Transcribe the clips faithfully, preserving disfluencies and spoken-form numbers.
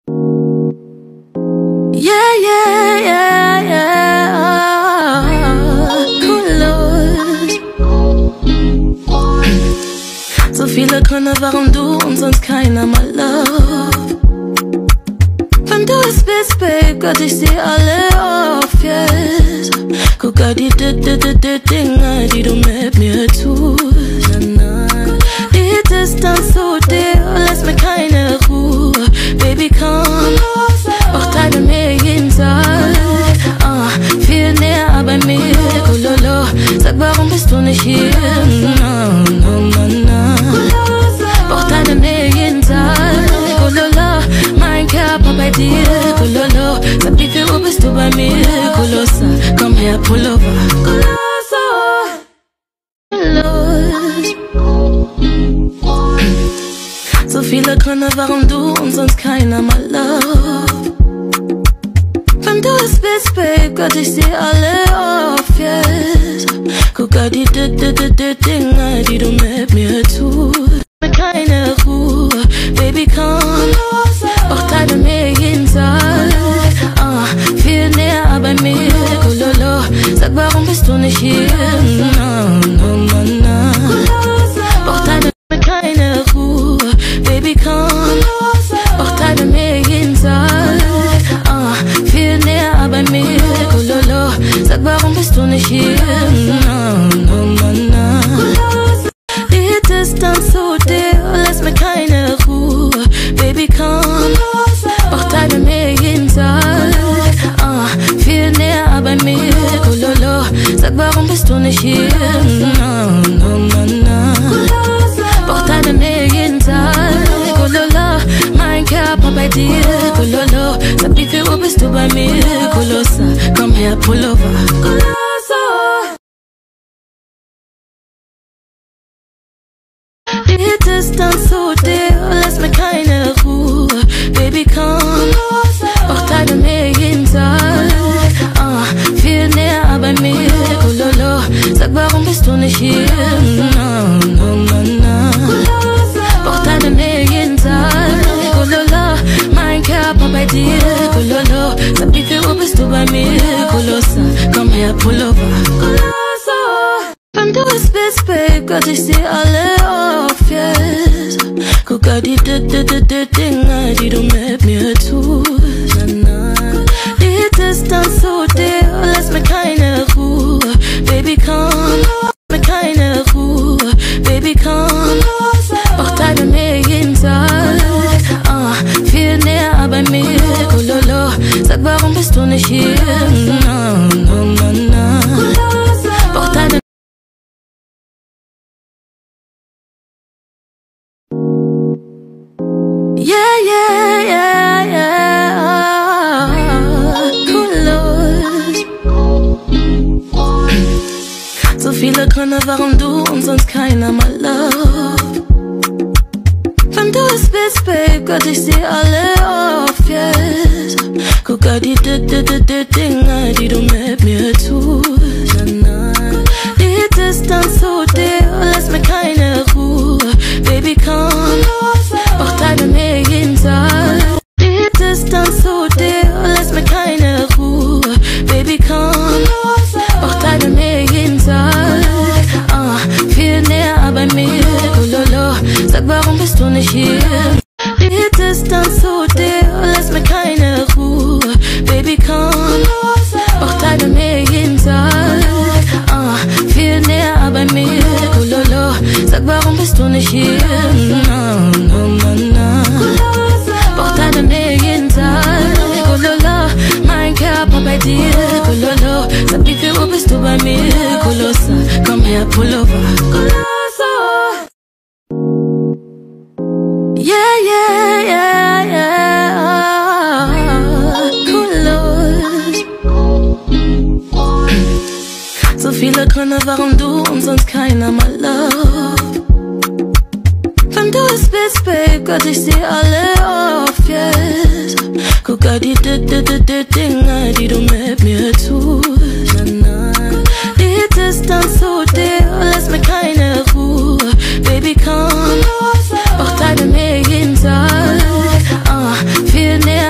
Yeah, yeah, yeah, yeah. Cool Lust. So viele Gründe, warum du und sonst keiner mal love. Wenn du es bist, Babe, Gott, ich seh alle auf, yes. Guck all die Dinge, die du mit mir tust. Die Distanz zu dir lässt mir keine Ruhe. Baby, komm, auch teile mir jeden Tag. Ah, viel näher bei mir, Kulolo. Sag, warum bist du nicht hier? No, no, no, no. Auch teile mir jeden Tag, Kulolo. Mein Körper bei dir, Kulolo. Sag, wie viel Uhr bist du bei mir, Kulosa? Komm her, Pullover, Kulosa. So viele Gründe, warum du und sonst keiner mal love. Wenn du es bist, Babe, Gott, ich seh alle auf, yes. Guck all die Dinge, die du mit mir tust. Mir keine Ruhe, Baby, komm, auch teile mir jeden Tag. Ah, viel näher bei mir, Kulolo. Sag, warum bist du nicht hier? No, no, no, no. Auch teile mir keine Ruhe, Baby, komm, auch teile mir jeden Tag. Ah, viel näher bei mir, Kulolo. Sag, warum bist du nicht hier? No, no, no, no. Die Distanz zu dir lässt mir keine Ruhe. Baby, komm, auch teile mir jeden Tag. Ah, viel näher bei mir, Kulolo. Sag, warum bist du nicht hier? No, no, no, no. Auch teile mir jeden Tag, Kulolo. Mein Körper bei dir, Kulolo. Sag, wie viel Uhr bist du bei mir, Kulosa? Komm her, Pullover, Kulosa. Die Distanz zu dir lässt mir keine Ruhe. Baby, komm, auch teile mir jeden Tag. Ah, viel näher bei mir, Kulolo. Sag, warum bist du nicht hier? No, no, no, no. Auch teile mir jeden Tag, Kulolo. Mein Körper bei dir, Kulolo. Sag, wie viel Uhr bist du bei mir, Kulosa? Komm her, Pullover, Kulosa. Wenn du es bist, Babe, Gott, ich seh alle auf, yes. Guck all die Dinge, die du mit mir tust. Die Distanz zu dir lässt mir keine Ruhe. Baby, komm, mir keine Ruhe. Baby, komm, auch teile mir jeden Tag. Ah, viel näher bei mir, Kulolo. Sag, warum bist du nicht hier? No, no, no, no. Auch deine Yeah, yeah, yeah, yeah. Cool Lust. So viele Gründe, warum du und sonst keiner mal love. Wenn du es bist, Babe, Gott, ich seh alle auf, yes. Guck all die Dinge, die du mit mir tust. Die Distanz zu dir lässt mir keine Ruhe. Baby, komm, auch teile mir jeden Tag. Die Distanz zu dir lässt mir keine Ruhe. Baby, komm, auch teile mir jeden Tag. Ah, viel näher bei mir, Kulolo. Sag, warum bist du nicht hier? Die Distanz zu dir lässt mir keine Ruhe. Baby, komm, auch teile mir jeden Tag. Ah, viel näher bei mir, Kulolo. Sag, warum bist du nicht hier? No, no, no, no. Auch teile mir jeden Tag, Kulolo. Mein Körper bei dir, Kulolo. Sag, wie viel Uhr bist du bei mir, Kulosa? Komm her, Pullover, Kulosa. Yeah, yeah, yeah, yeah. Cool Lust. So viele Gründe, warum du und sonst keiner mal love. Wenn du es bist, Babe, Gott, ich seh alle auf, yes. Guck all die Dinge, die du mit mir tust. Die Distanz zu dir lässt mir keine Ruhe. Baby, komm, auch teile mir jeden Tag. Ah, viel näher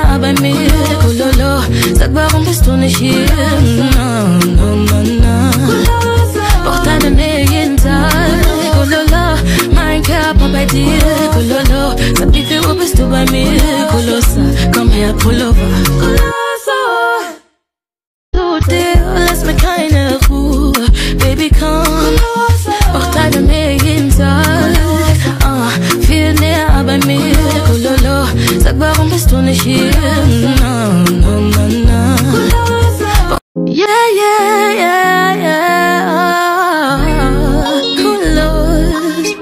sag, warum bist du nicht hier? Na, na, na, na. Brauch deine Nähe jeden Tag. Kulala, mein Körper bei dir. Kulala, sag, wie viel Uhr bist du bei mir? Kulosa, komm her, Pullover. Kulosa, zu dir, lass mir keine Ruhe. Baby, komm, brauch deine Nähe jeden Tag. Ah, viel näher bei mir. Kulala, sag, warum bist du nicht hier? Na, na, na, na. Yeah, yeah, yeah, yeah. Kulos.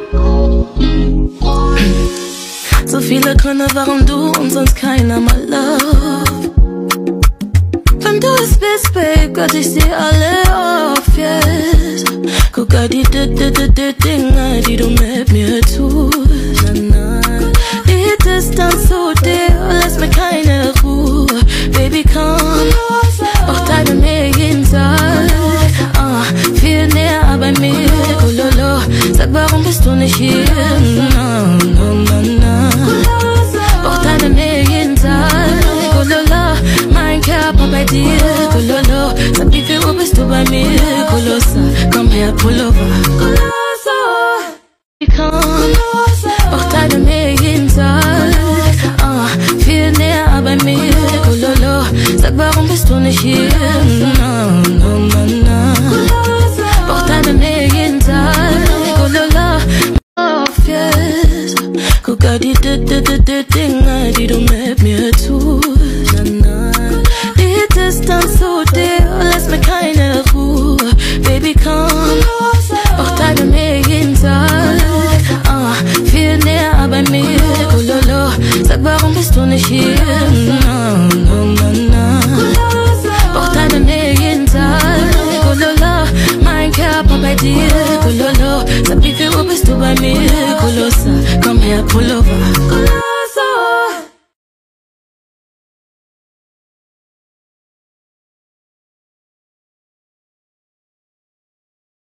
So viele Gründe, warum du und sonst keiner mal love. Wenn du es bist, Babe, Gott, ich seh alle auf, yes. Guck all die d d d d Dinge, die du mit mir tust. Na, na. Die Distanz zu dir, lass mir keine Ruhe. Baby, komm, brauch deine Nähe jeden Tag. Ah, viel näher bei mir. Kulala, sag, warum bist du nicht hier? Na, na, na, na. Brauch deine Nähe jeden Tag. Kulala, mein Körper bei dir. Kulala, sag, wie viel Uhr bist du bei mir? Kulosa, komm her, Pullover. Kulosa, komm, brauch deine Nähe jeden Tag. Ah, viel näher bei mir. Kulala, sag, warum bist du nicht hier? Na, na, na, na. Brauch deine Nähe jeden Tag. Kulala, auf, yes. Guck all die d d d d Dinge, die du mit mir tust. Na, na. Die Distanz zu dir, lass mir keine Ruhe. Baby, komm, brauch deine Nähe jeden Tag. Ah, viel näher bei mir. Kulala, sag, warum bist du nicht hier? Na, na, na, na. Brauch deine Nähe jeden Tag. Kulala, mein Körper bei dir. Kulala, sag, wie viel Uhr bist du bei mir? Kulosa, komm her, Pullover.